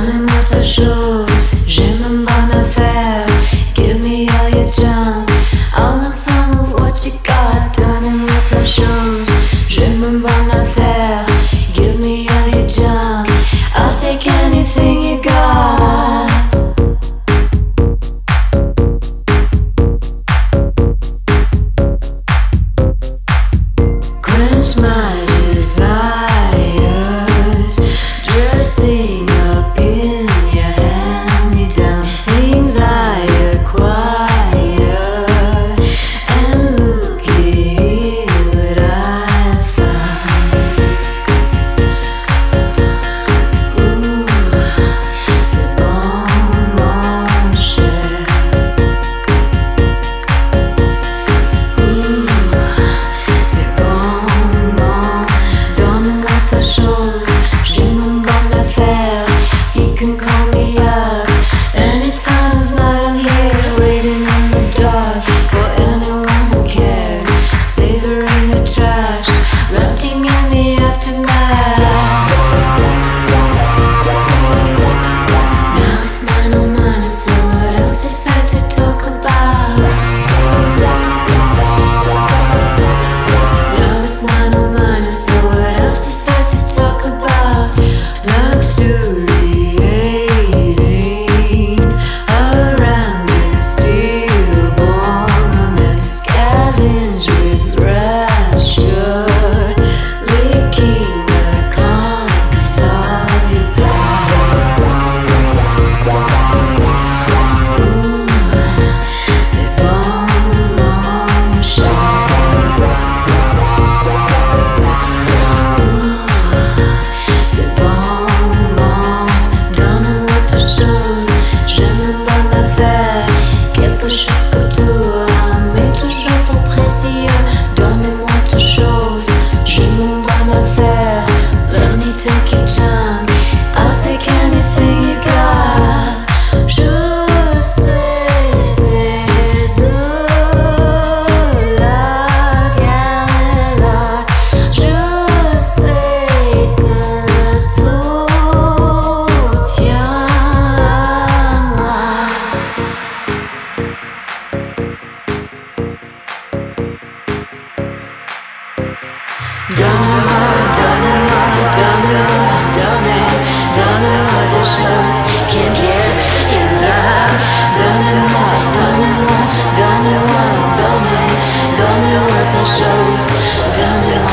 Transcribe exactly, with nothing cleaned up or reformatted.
Donnez-moi ta chose, j'ai même bonne affaire. Give me all your junk, I want some of what you got. Donnez-moi ta chose, j'ai même bonne affaire. Give me all your junk, I'll take anything you got. Quench my desires, dressing up in your hand-me-downs, things I acquire, and look here what I found. Ooh, c'est bon mon cher. Ooh, c'est bon mon. Donne-moi ta chose, j'ai mon bonne affaire. You can call me up any time of night. I'm here waiting in the dark for anyone who cares. Savoring the trash, rotting in the aftermath. Now it's mine on mine, so what else is there to talk about? Now it's mine on mine, so what else is there to talk about? Luxuriating around in stillborn romance, scavenge with rapture, licking the conchs of your past. Ooh, c'est bon mon cher. C'est bon mon. Donne-moi ta chose, j'aime une bonne affaire. Quelque chose qu'autour, mais toujours trop précieux. Donnez-moi ta chose, j'aime une bonne affaire. Let me take your junk, I'll take anything you got. Je sais c'est de la galère. Je sais que tout tient à moi. Donne-moi, donne-moi, donne-moi, donnez, donne-moi des choses can't get enough. Donnez-moi, donnez-moi, donnez-moi, donnez, donne-moi des choses, donnez-moi.